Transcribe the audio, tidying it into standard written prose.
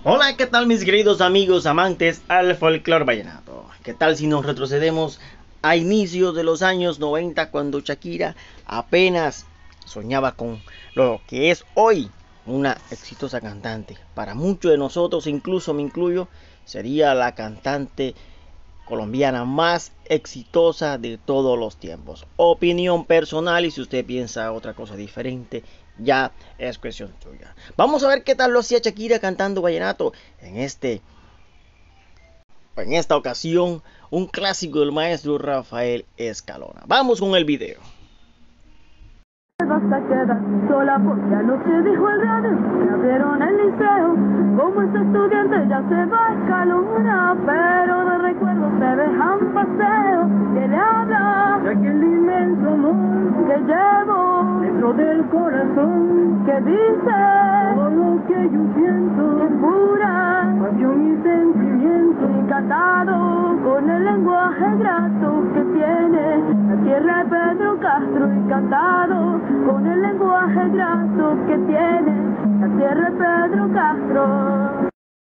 Hola, ¿qué tal mis queridos amigos amantes al folclore vallenato? ¿Qué tal si nos retrocedemos a inicios de los años 90 cuando Shakira apenas soñaba con lo que es hoy una exitosa cantante? Para muchos de nosotros, incluso me incluyo, sería la cantante colombiana más exitosa de todos los tiempos. Opinión personal, y si usted piensa otra cosa diferente, ya es cuestión suya. Vamos a ver qué tal lo hacía Shakira cantando vallenato en esta ocasión, un clásico del maestro Rafael Escalona. Vamos con el video. Vas a quedar sola porque anoche dijo el radio que abrieron el liceo. Como es estudiante ya se va a Escalona, pero de recuerdos se dejan paseo. Que le habla de aquel inmenso amor que llevo dentro del corazón, que dice todo lo que yo siento, que pura pasión y sentimiento, encantado con el lenguaje grato que tiene la tierra de Pedro Castro, encantado con el lenguaje grato que tiene la tierra de Pedro Castro.